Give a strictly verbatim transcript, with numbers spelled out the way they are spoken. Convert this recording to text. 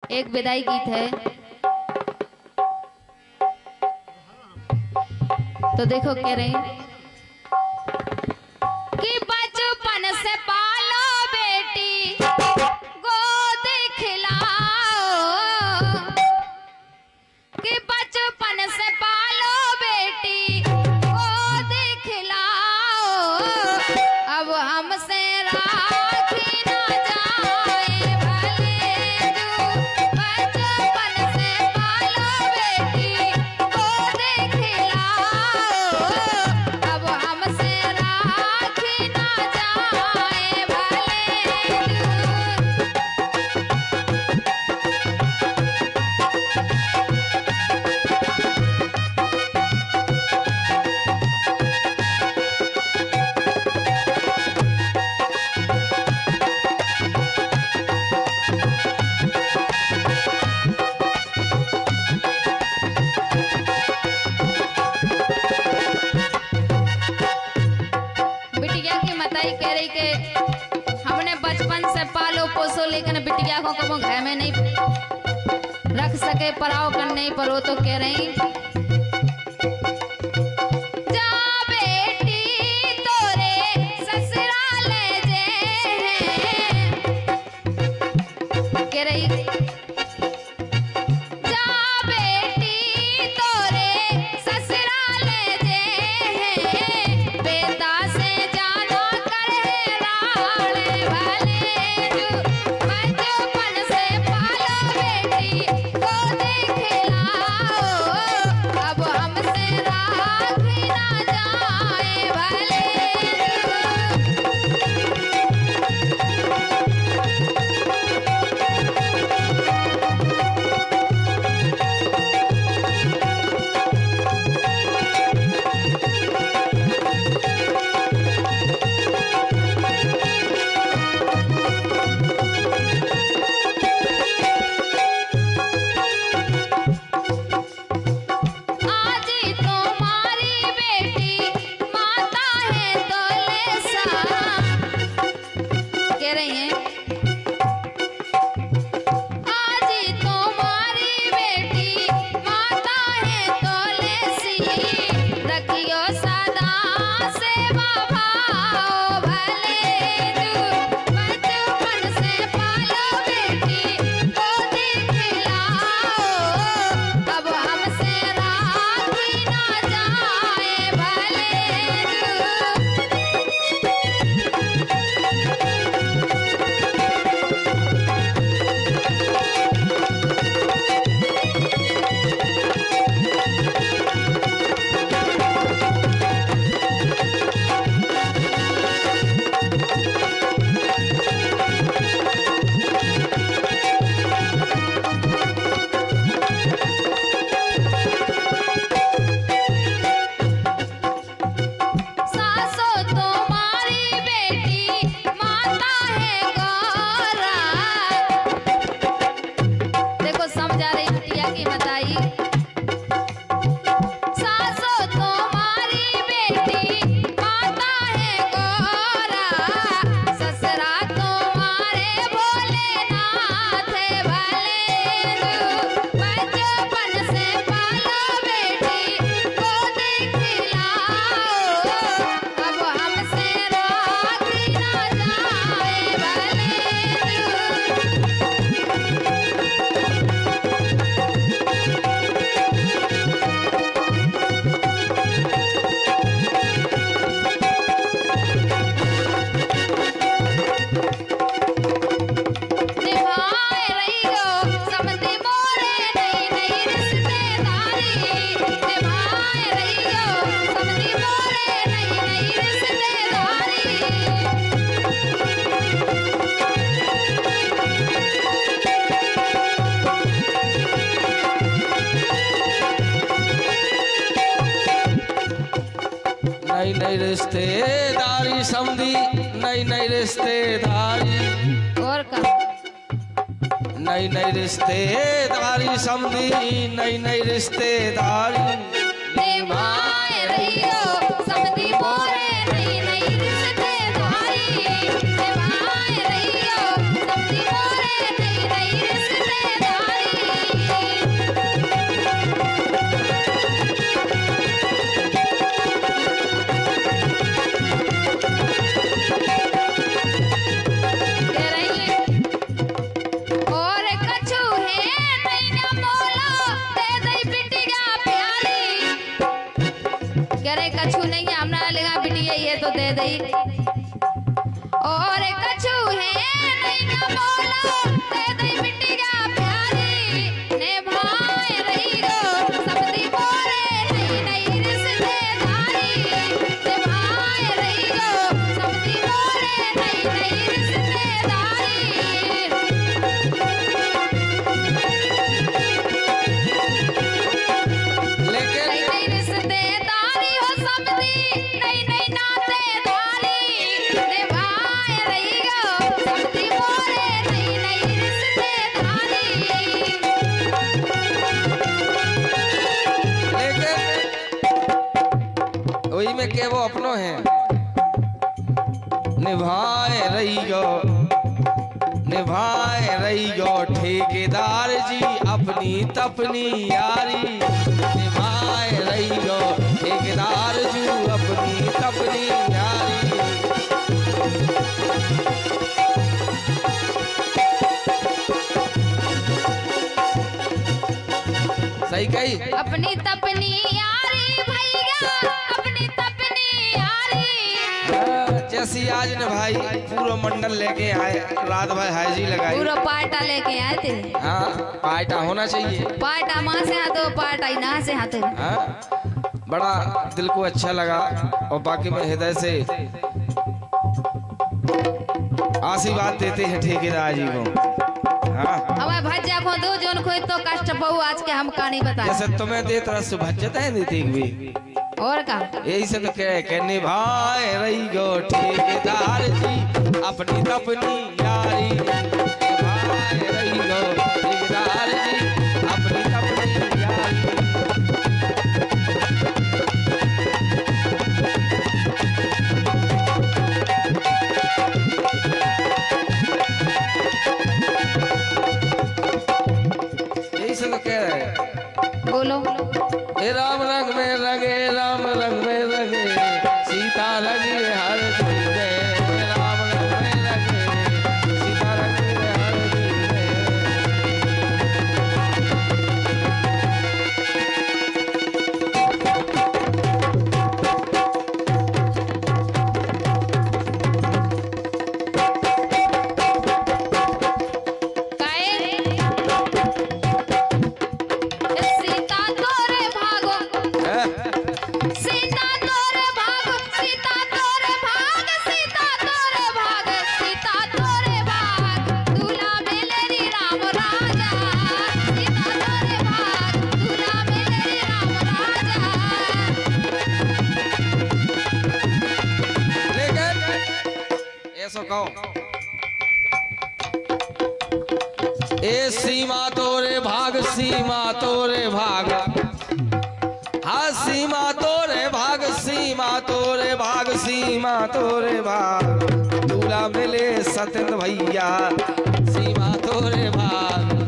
एक विदाई गीत है। तो देखो कह रही कि बचपन से पालो बेटी गोद खिलाओ, कि बचपन से पालो बेटी गोद खिलाओ, अब हमसे राखी ना जाए भले तू, बचपन से पालो बेटी गोद खिलाओ, अब हमसे राखी ना जाए भले बिटिया की मताई कह रही कि हमने बचपन से पालो पोसो, लेकिन बिटिया को कबो घर में नहीं रख सके, पराव करने पर वो तो कह रही जा बेटी तोरे ससुराल जे हैं, कह रही जा बेटी तोरे ससुराल जे हैं, बेटा से जाना करे राल भले तू, बचपन से पालो बेटी गोद खिलाओ, अब हमसे राखी ना जाए भले आज तुम्हारी बेटी माता है दौलेसा, कह रही हैं आज तुम्हारी बेटी माता है दौलेसी, रखियो सदा सेवा भाव भले तू, बचपन से पालो बेटी गोद खिलाओ, अब हमसे राखी ना जाए भले सासो तुम्हारी बेटी माता है गौरा, देखो समझा रही बिटिया की बताई, सासो तुम्हारी बेटी माता है गौरा, ससुरा तुम्हारे भोलेनाथ भले तू, बचपन से पालो बेटी गोद खिलाओ, अब हमसे राखी ना जाए भले निभाए रहियो समझी मोरे नई नई रिश्तेदारी, निभाए रहियो समझी मोरे नई नई रिश्तेदारी। नई नई रिश्तेदारी समझी, नई नई रिश्तेदारी, और का नई नई रिश्तेदारी समझी, नई नई रिश्तेदारी, निभाए रहियो समझी मोरे नई नई रिश्तेदारी, निभाए रहियो समझी मोरे नई नई रिश्तेदारी। वो अपनों हैं। निभाए रही गो निभाए रही गो ठेकेदार जी अपनी तपनी यारी। निभाए रही गो ठेकेदार जी अपनी तपनी यारी। सही कही। अपनी तपनी यारी भैया अपनी तपनी यारी। जैसी आज ने भाई पूरा मंडल लेके आए, रात भर हाजी लगाई, पूरा पाटा लेके आए थे। हाँ पाटा होना चाहिए। पाटा माँ से हाथों पाटा ही ना से हाथों। हाँ बड़ा दिल को अच्छा लगा और बाकी में हृदय से आशीर्वाद देते हैं ठेकेदार जी को। हाँ हमारे भज्जा को दो जोन कोई तो कष्ट बहु आज के हम कहानी बता। जैसे तुम्हें दे तरह से भज्जता है देती भी और का यही सब कह के निभाए रही गो ठेकेदार जी अपनी तपनी यारी। निभाए रही गो ठेकेदार जी अपनी तपनी यारी। यही सब कह रहे हैं। बोलो हे राम रंग में रंगे राम रंग में रंगे सीता रंगी हर चीज़े। राम रंग में रंगे सीता रंगी हर चीज़े। सीता तोरे भागो हैं? सीता तोरे भागो सीता तोरे भाग सीता तोरे भाग सीता तोरे भाग दूल्हा मिलेरी राम राजा। सीता तोरे भाग दूल्हा मिलेरी राम राजा। लेकिन ऐसो कहो ए सीमा तोरे भाग सीमा तोरे भाग। हाँ सीमा तोरे भाग सीमा तोरे भाग सीमा तोरे भाग। दूल्हा मिले सत्येंद्र भैया सीमा तोरे भाग।